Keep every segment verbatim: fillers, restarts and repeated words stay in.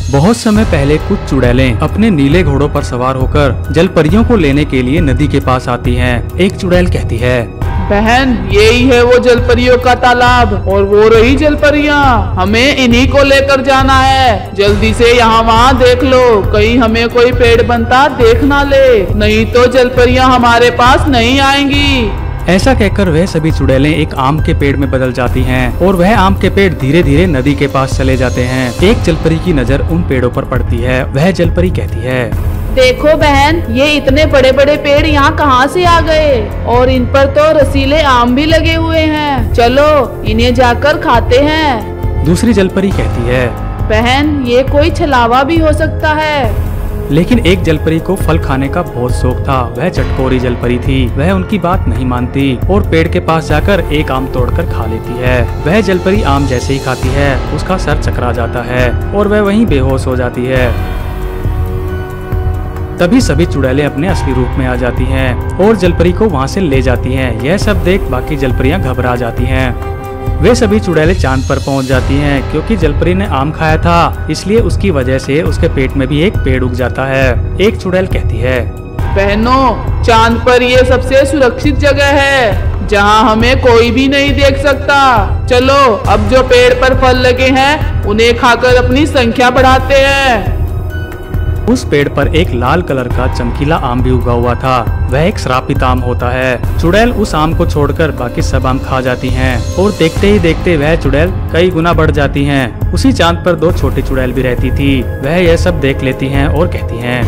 बहुत समय पहले कुछ चुड़ैलें अपने नीले घोड़ों पर सवार होकर जलपरियों को लेने के लिए नदी के पास आती हैं। एक चुड़ैल कहती है, बहन यही है वो जलपरियों का तालाब और वो रही जलपरियाँ, हमें इन्हीं को लेकर जाना है। जल्दी से यहाँ वहाँ देख लो, कहीं हमें कोई पेड़ बनता देख ना ले, नहीं तो जलपरियाँ हमारे पास नहीं आएंगी। ऐसा कहकर वह सभी चुड़ैलें एक आम के पेड़ में बदल जाती हैं और वह आम के पेड़ धीरे धीरे नदी के पास चले जाते हैं। एक जलपरी की नजर उन पेड़ों पर पड़ती है। वह जलपरी कहती है, देखो बहन, ये इतने बड़े बड़े पेड़ यहाँ कहाँ से आ गए और इन पर तो रसीले आम भी लगे हुए हैं। चलो इन्हें जाकर खाते हैं। दूसरी जलपरी कहती है, बहन ये कोई छलावा भी हो सकता है। लेकिन एक जलपरी को फल खाने का बहुत शौक था। वह चटकोरी जलपरी थी। वह उनकी बात नहीं मानती और पेड़ के पास जाकर एक आम तोड़कर खा लेती है। वह जलपरी आम जैसे ही खाती है उसका सर चकरा जाता है और वह वहीं बेहोश हो जाती है। तभी सभी चुड़ैलें अपने असली रूप में आ जाती हैं और जलपरी को वहां से ले जाती हैं। यह सब देख बाकी जलपरियां घबरा जाती हैं। वे सभी चुड़ैलें चांद पर पहुंच जाती हैं क्योंकि जलपरी ने आम खाया था, इसलिए उसकी वजह से उसके पेट में भी एक पेड़ उग जाता है। एक चुड़ैल कहती है, बहनों चांद पर ये सबसे सुरक्षित जगह है जहां हमें कोई भी नहीं देख सकता। चलो अब जो पेड़ पर फल लगे हैं उन्हें खाकर अपनी संख्या बढ़ाते हैं। उस पेड़ पर एक लाल कलर का चमकीला आम भी उगा हुआ था। वह एक श्रापित आम होता है। चुड़ैल उस आम को छोड़कर बाकी सब आम खा जाती हैं और देखते ही देखते वह चुड़ैल कई गुना बढ़ जाती हैं। उसी चांद पर दो छोटी चुड़ैल भी रहती थी। वह यह सब देख लेती हैं और कहती हैं,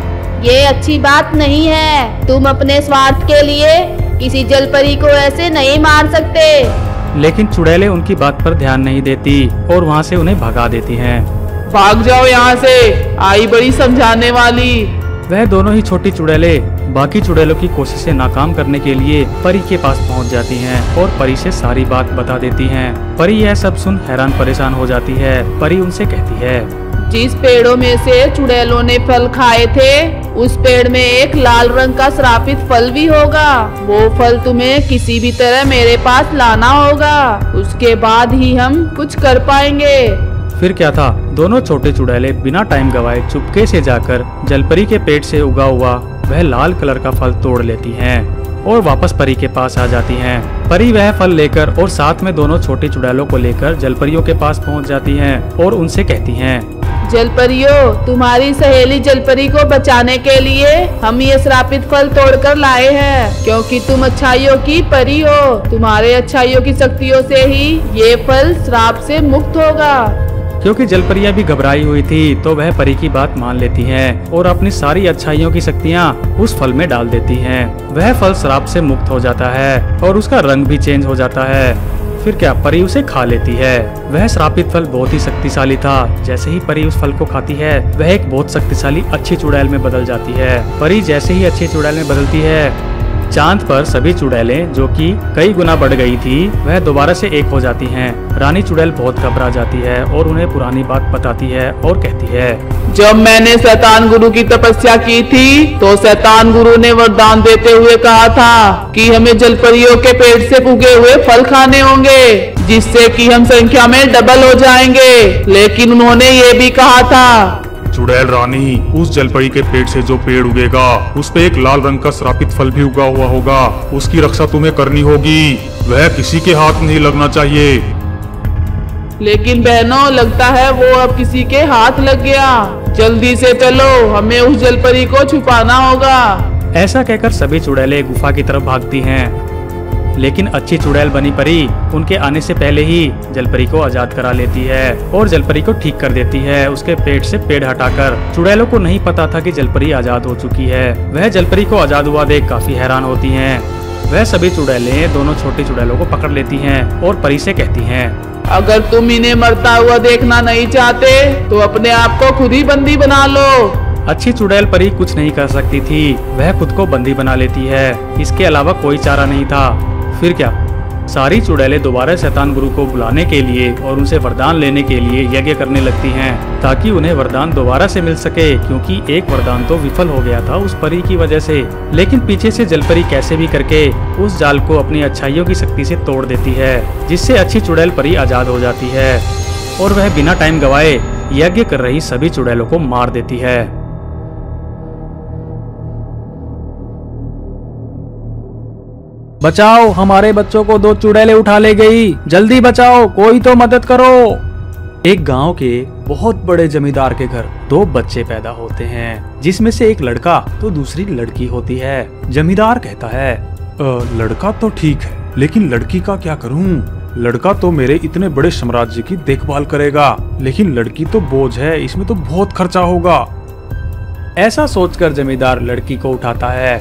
ये अच्छी बात नहीं है। तुम अपने स्वार्थ के लिए किसी जलपरी को ऐसे नहीं मार सकते। लेकिन चुड़ैलें उनकी बात पर ध्यान नहीं देती और वहाँ से उन्हें भगा देती हैं। भाग जाओ यहाँ से, आई बड़ी समझाने वाली। वह दोनों ही छोटी चुड़ैलें बाकी चुड़ैलों की कोशिशें नाकाम करने के लिए परी के पास पहुँच जाती हैं और परी से सारी बात बता देती हैं। परी यह सब सुन हैरान परेशान हो जाती है। परी उनसे कहती है, जिस पेड़ों में से चुड़ैलों ने फल खाए थे उस पेड़ में एक लाल रंग का श्रापित फल भी होगा। वो फल तुम्हें किसी भी तरह मेरे पास लाना होगा, उसके बाद ही हम कुछ कर पाएंगे। फिर क्या था, दोनों छोटे चुड़ैले बिना टाइम गवाए चुपके से जाकर जलपरी के पेट से उगा हुआ वह लाल कलर का फल तोड़ लेती हैं और वापस परी के पास आ जाती हैं। परी वह फल लेकर और साथ में दोनों छोटी चुड़ैलों को लेकर जलपरियों के पास पहुंच जाती हैं और उनसे कहती हैं, जलपरियों, तुम्हारी सहेली जलपरी को बचाने के लिए हम ये श्रापित फल तोड़कर लाए हैं, क्योंकि तुम अच्छाइयों की परी हो। तुम्हारे अच्छाइयों की शक्तियों से ही ये फल श्राप से मुक्त होगा। क्योंकि जलपरियां भी घबराई हुई थी तो वह परी की बात मान लेती हैं और अपनी सारी अच्छाइयों की शक्तियां उस फल में डाल देती हैं। वह फल श्राप से मुक्त हो जाता है और उसका रंग भी चेंज हो जाता है। फिर क्या, परी उसे खा लेती है। वह श्रापित फल बहुत ही शक्तिशाली था। जैसे ही परी उस फल को खाती है वह एक बहुत शक्तिशाली अच्छी चुड़ैल में बदल जाती है। परी जैसे ही अच्छी चुड़ैल में बदलती है, चांद पर सभी चुड़ैलें जो कि कई गुना बढ़ गई थी वह दोबारा से एक हो जाती हैं। रानी चुड़ैल बहुत घबरा जाती है और उन्हें पुरानी बात बताती है और कहती है, जब मैंने शैतान गुरु की तपस्या की थी तो शैतान गुरु ने वरदान देते हुए कहा था कि हमें जलपरियों के पेट से उगे हुए फल खाने होंगे जिससे कि हम संख्या में डबल हो जाएंगे। लेकिन उन्होंने ये भी कहा था, चुड़ैल रानी, उस जलपरी के पेट से जो पेड़ उगेगा उस पे एक लाल रंग का श्रापित फल भी उगा हुआ होगा। उसकी रक्षा तुम्हें करनी होगी, वह किसी के हाथ नहीं लगना चाहिए। लेकिन बहनों, लगता है वो अब किसी के हाथ लग गया। जल्दी से चलो, हमें उस जलपरी को छुपाना होगा। ऐसा कहकर सभी चुड़ैलें गुफा की तरफ भागती हैं। लेकिन अच्छी चुड़ैल बनी परी उनके आने से पहले ही जलपरी को आजाद करा लेती है और जलपरी को ठीक कर देती है उसके पेट से पेड़ हटाकर। चुड़ैलों को नहीं पता था कि जलपरी आजाद हो चुकी है। वह जलपरी को आजाद हुआ देख काफी हैरान होती हैं। वह सभी चुड़ैलें दोनों छोटी चुड़ैलों को पकड़ लेती हैं और परी से कहती हैं, अगर तुम इन्हें मरता हुआ देखना नहीं चाहते तो अपने आप को खुद ही बंदी बना लो। अच्छी चुड़ैल परी कुछ नहीं कर सकती थी। वह खुद को बंदी बना लेती है। इसके अलावा कोई चारा नहीं था। फिर क्या, सारी चुड़ैलें दोबारा शैतान गुरु को बुलाने के लिए और उनसे वरदान लेने के लिए यज्ञ करने लगती हैं ताकि उन्हें वरदान दोबारा से मिल सके, क्योंकि एक वरदान तो विफल हो गया था उस परी की वजह से। लेकिन पीछे से जलपरी कैसे भी करके उस जाल को अपनी अच्छाइयों की शक्ति से तोड़ देती है जिससे अच्छी चुड़ैल परी आजाद हो जाती है और वह बिना टाइम गवाए यज्ञ कर रही सभी चुड़ैलों को मार देती है। बचाओ, हमारे बच्चों को दो चुड़ैलें उठा ले गई, जल्दी बचाओ, कोई तो मदद करो। एक गांव के बहुत बड़े जमींदार के घर दो बच्चे पैदा होते हैं, जिसमें से एक लड़का तो दूसरी लड़की होती है। जमींदार कहता है, अ, लड़का तो ठीक है, लेकिन लड़की का क्या करूं? लड़का तो मेरे इतने बड़े साम्राज्य की देखभाल करेगा, लेकिन लड़की तो बोझ है, इसमें तो बहुत खर्चा होगा। ऐसा सोचकर जमींदार लड़की को उठाता है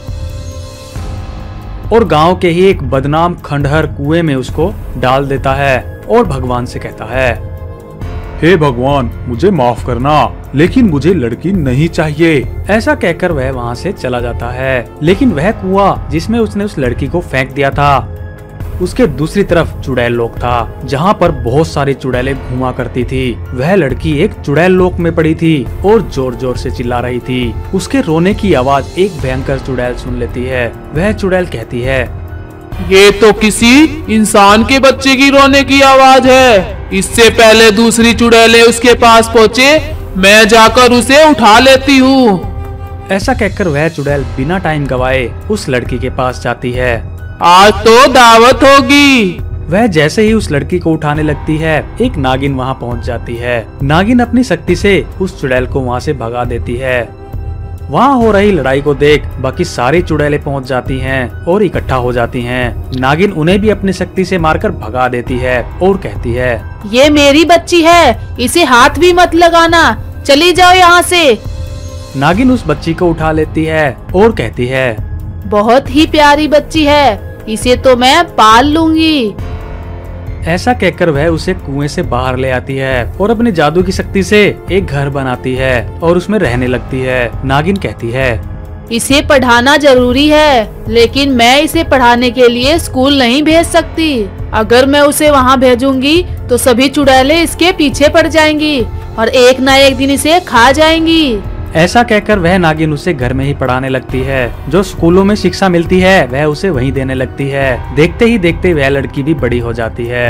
और गांव के ही एक बदनाम खंडहर कुएं में उसको डाल देता है और भगवान से कहता है, हे भगवान, मुझे माफ करना, लेकिन मुझे लड़की नहीं चाहिए। ऐसा कहकर वह वहां से चला जाता है, लेकिन वह कुआं जिसमें उसने उस लड़की को फेंक दिया था, उसके दूसरी तरफ चुड़ैल लोक था, जहाँ पर बहुत सारी चुड़ैलें घुमा करती थी। वह लड़की एक चुड़ैल लोक में पड़ी थी और जोर जोर से चिल्ला रही थी। उसके रोने की आवाज एक भयंकर चुड़ैल सुन लेती है। वह चुड़ैल कहती है, ये तो किसी इंसान के बच्चे की रोने की आवाज है। इससे पहले दूसरी चुड़ैलें उसके पास पहुँचे, मैं जाकर उसे उठा लेती हूँ। ऐसा कहकर वह चुड़ैल बिना टाइम गवाए उस लड़की के पास जाती है। आज तो दावत होगी। वह जैसे ही उस लड़की को उठाने लगती है, एक नागिन वहां पहुंच जाती है। नागिन अपनी शक्ति से उस चुड़ैल को वहां से भगा देती है। वहां हो रही लड़ाई को देख बाकी सारी चुड़ैलें पहुंच जाती हैं और इकट्ठा हो जाती हैं। नागिन उन्हें भी अपनी शक्ति से मारकर भगा देती है और कहती है, ये मेरी बच्ची है, इसे हाथ भी मत लगाना, चली जाओ यहाँ से। नागिन उस बच्ची को उठा लेती है और कहती है, बहुत ही प्यारी बच्ची है, इसे तो मैं पाल लूंगी। ऐसा कहकर वह उसे कुएं से बाहर ले आती है और अपने जादू की शक्ति से एक घर बनाती है और उसमें रहने लगती है। नागिन कहती है, इसे पढ़ाना जरूरी है, लेकिन मैं इसे पढ़ाने के लिए स्कूल नहीं भेज सकती। अगर मैं उसे वहाँ भेजूंगी तो सभी चुड़ैलें इसके पीछे पड़ जाएंगी और एक न एक दिन इसे खा जाएंगी। ऐसा कहकर वह नागिन उसे घर में ही पढ़ाने लगती है। जो स्कूलों में शिक्षा मिलती है वह उसे वहीं देने लगती है। देखते ही देखते वह लड़की भी बड़ी हो जाती है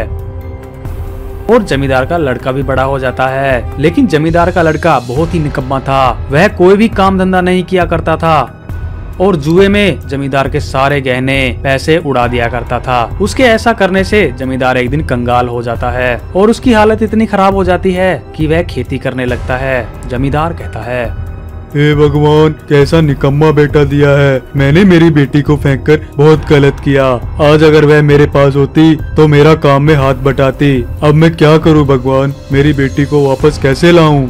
और जमींदार का लड़का भी बड़ा हो जाता है। लेकिन जमींदार का लड़का बहुत ही निकम्मा था। वह कोई भी काम धंधा नहीं किया करता था और जुए में जमींदार के सारे गहने पैसे उड़ा दिया करता था। उसके ऐसा करने से जमींदार एक दिन कंगाल हो जाता है और उसकी हालत इतनी खराब हो जाती है कि वह खेती करने लगता है। जमींदार कहता है, हे भगवान, कैसा निकम्मा बेटा दिया है। मैंने मेरी बेटी को फेंककर बहुत गलत किया। आज अगर वह मेरे पास होती तो मेरा काम में हाथ बटाती। अब मैं क्या करूं भगवान, मेरी बेटी को वापस कैसे लाऊं?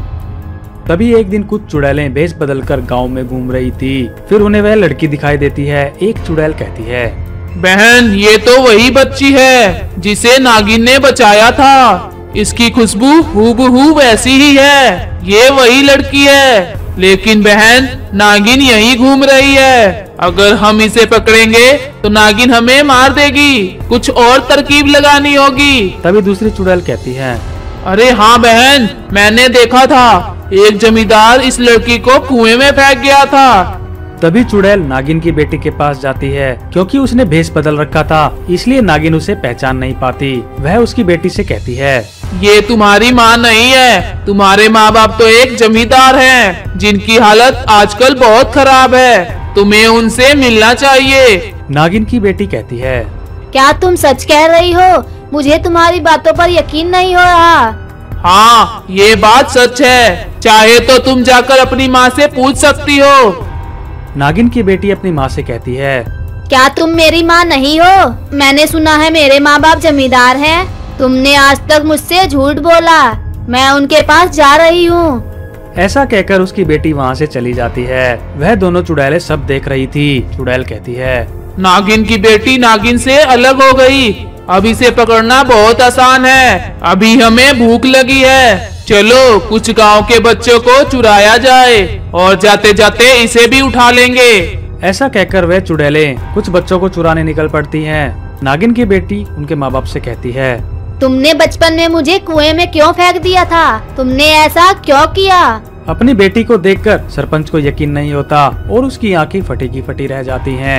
तभी एक दिन कुछ चुड़ैलें भेष बदलकर गांव में घूम रही थी। फिर उन्हें वह लड़की दिखाई देती है। एक चुड़ैल कहती है, बहन, ये तो वही बच्ची है जिसे नागिन ने बचाया था। इसकी खुशबू हूबहू वैसी ही है। ये वही लड़की है, लेकिन बहन, नागिन यहीं घूम रही है। अगर हम इसे पकड़ेंगे तो नागिन हमें मार देगी। कुछ और तरकीब लगानी होगी। तभी दूसरी चुड़ैल कहती है, अरे हाँ बहन, मैंने देखा था, एक जमींदार इस लड़की को कुएं में फेंक गया था। तभी चुड़ैल नागिन की बेटी के पास जाती है। क्योंकि उसने भेष बदल रखा था, इसलिए नागिन उसे पहचान नहीं पाती। वह उसकी बेटी से कहती है, ये तुम्हारी माँ नहीं है, तुम्हारे माँ बाप तो एक जमींदार हैं, जिनकी हालत आजकल बहुत खराब है। तुम्हें उनसे मिलना चाहिए। नागिन की बेटी कहती है, क्या तुम सच कह रही हो? मुझे तुम्हारी बातों पर यकीन नहीं हो रहा। हाँ, ये बात सच है। चाहे तो तुम जाकर अपनी माँ से पूछ सकती हो। नागिन की बेटी अपनी माँ से कहती है, क्या तुम मेरी माँ नहीं हो? मैंने सुना है मेरे माँ बाप जमींदार हैं। तुमने आज तक मुझसे झूठ बोला। मैं उनके पास जा रही हूँ। ऐसा कहकर उसकी बेटी वहाँ से चली जाती है। वह दोनों चुड़ैलें सब देख रही थी। चुड़ैल कहती है, नागिन की बेटी नागिन से अलग हो गई। अब इसे पकड़ना बहुत आसान है। अभी हमें भूख लगी है। चलो कुछ गांव के बच्चों को चुराया जाए और जाते जाते इसे भी उठा लेंगे। ऐसा कहकर वह चुड़ैलें कुछ बच्चों को चुराने निकल पड़ती हैं। नागिन की बेटी उनके माँ बाप से कहती है, तुमने बचपन में मुझे कुएं में क्यों फेंक दिया था? तुमने ऐसा क्यों किया? अपनी बेटी को देखकर सरपंच को यकीन नहीं होता और उसकी आंखें फटी की फटी रह जाती हैं।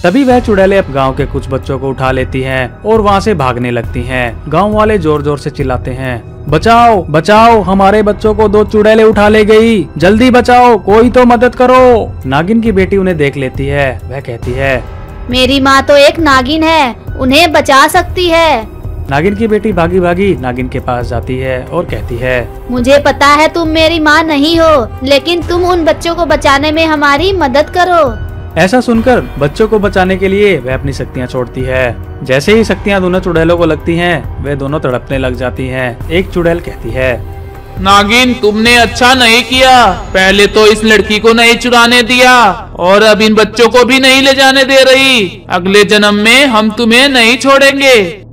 तभी वह चुड़ैलें अब गांव के कुछ बच्चों को उठा लेती हैं और वहां से भागने लगती हैं। गांव वाले जोर जोर से चिल्लाते हैं, बचाओ बचाओ, हमारे बच्चों को दो चुड़ैलें उठा ले गई, जल्दी बचाओ, कोई तो मदद करो। नागिन की बेटी उन्हें देख लेती है। वह कहती है, मेरी माँ तो एक नागिन है, उन्हें बचा सकती है। नागिन की बेटी भागी भागी नागिन के पास जाती है और कहती है, मुझे पता है तुम मेरी माँ नहीं हो, लेकिन तुम उन बच्चों को बचाने में हमारी मदद करो। ऐसा सुनकर बच्चों को बचाने के लिए वह अपनी शक्तियाँ छोड़ती है। जैसे ही शक्तियाँ दोनों चुड़ैलों को लगती हैं, वे दोनों तड़पने लग जाती हैं। एक चुड़ैल कहती है, नागिन तुमने अच्छा नहीं किया, पहले तो इस लड़की को नहीं चुराने दिया और अब इन बच्चों को भी नहीं ले जाने दे रही। अगले जन्म में हम तुम्हें नहीं छोड़ेंगे।